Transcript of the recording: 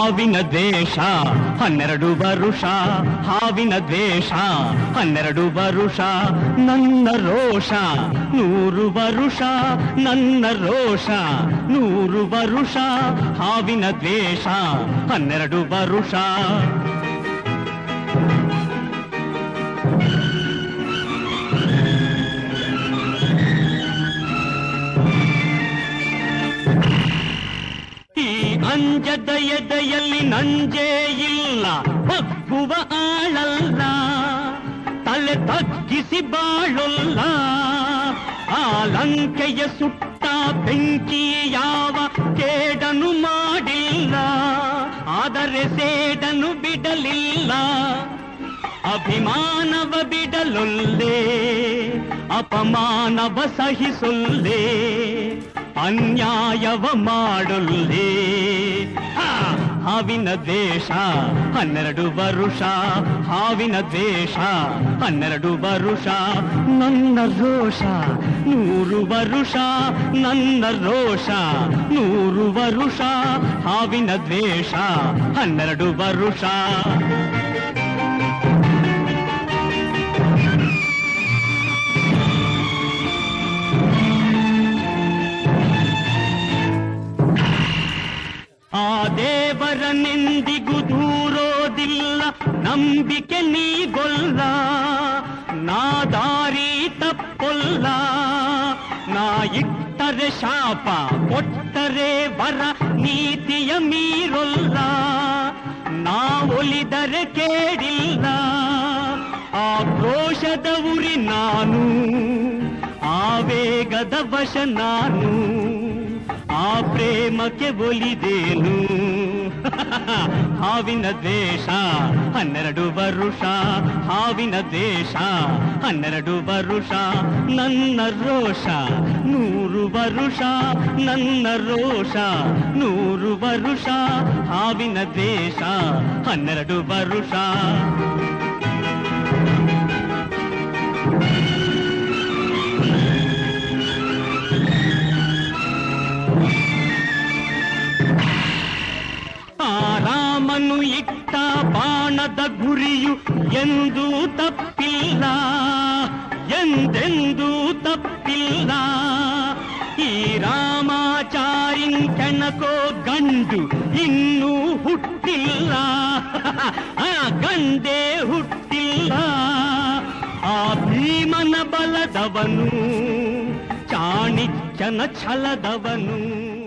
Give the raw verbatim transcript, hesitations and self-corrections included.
ಹಾವಿನ ದ್ವೇಷ ಹನ್ನೆರಡು ವರುಷ, ಹಾವಿನ ದ್ವೇಷ ಹನ್ನೆರಡು ವರುಷ, ನನ್ನ ರೋಷ ನೂರು ವರುಷ, ನನ್ನ ರೋಷ ನೂರು ವರುಷ, ಹಾವಿನ ದ್ವೇಷ ಹನ್ನೆರಡು ವರುಷ. ಅಂಜದ ಎದೆಯಲ್ಲಿ ನಂಜೇ ಇಲ್ಲ, ಬಗ್ಗುವ ಆಳಲ್ಲ, ತಲೆ ತಗ್ಗಿಸಿ ಬಾಳೊಲ್ಲ, ಆ ಲಂಕೆಯ ಸುಟ್ಟ ಬೆಂಕಿ ಯಾವ ಕೇಡನು ಮಾಡಿಲ್ಲ, ಆದರೆ ಸೇಡನು ಬಿಡಲಿಲ್ಲ, ಅಭಿಮಾನವ ಬಿಡಲೊಲ್ಲೆ, ಅಪಮಾನವ ಸಹಿಸೊಲ್ಲೆ, ಅನ್ಯಾಯವ ಮಾಡೊಲ್ಲೆ. ಹಾವಿನ ದ್ವೇಷ ಹನ್ನೆರಡು ವರುಷ, ಹಾವಿನ ದ್ವೇಷ ಹನ್ನೆರಡು ವರುಷ, ನನ್ನ ರೋಷ ನೂರು ವರುಷ, ನನ್ನ ರೋಷ ನೂರು ವರುಷ, ಹಾವಿನ ದ್ವೇಷ ಹನ್ನೆರಡು ವರುಷ. ಆ ದೇವರನೆಂದಿಗೂ ದೂರೋದಿಲ್ಲ, ನಂಬಿಕೆ ನೀಗೊಲ್ಲ, ನಾ ದಾರಿ ತಪ್ಪೊಲ್ಲ, ನಾ ಇಟ್ಟರೆ ಶಾಪ ಕೊಟ್ಟರೆ ವರ ನೀತಿಯ ಮೀರೊಲ್ಲ, ನಾ ಒಲಿದರೆ ಕೇಳಿಲ್ಲ, ಆ ಕ್ರೋಶದ ಉರಿ ನಾನು, ಆವೇಗದ ವಶ ನಾನು, ಆ ಪ್ರೇಮಕ್ಕೆ ಒಲಿದೇನು. ಹಾವಿನ ದ್ವೇಷ ಹನ್ನೆರಡು ವರುಷ, ಹಾವಿನ ದ್ವೇಷ ಹನ್ನೆರಡು ವರುಷ, ನನ್ನ ರೋಷ ನೂರು ವರುಷ, ನನ್ನ ರೋಷ ನೂರು ವರುಷ, ಹಾವಿನ ದ್ವೇಷ ಹನ್ನೆರಡು ವರುಷ. ರಾಮನು ಇಟ್ಟ ಬಾಣದ ಗುರಿಯು ಎಂದೂ ತಪ್ಪಿಲ್ಲ, ಎಂದೆಂದೂ ತಪ್ಪಿಲ್ಲ, ಈ ರಾಮಾಚಾರಿನ್ ಕೆಣಕೋ ಗಂಡು ಇನ್ನೂ ಹುಟ್ಟಿಲ್ಲ, ಆ ಗಂಡೇ ಹುಟ್ಟಿಲ್ಲ, ಆ ಭೀಮನ ಬಲದವನು, ಚಾಣಿಕ್ಯನ ಛಲದವನು.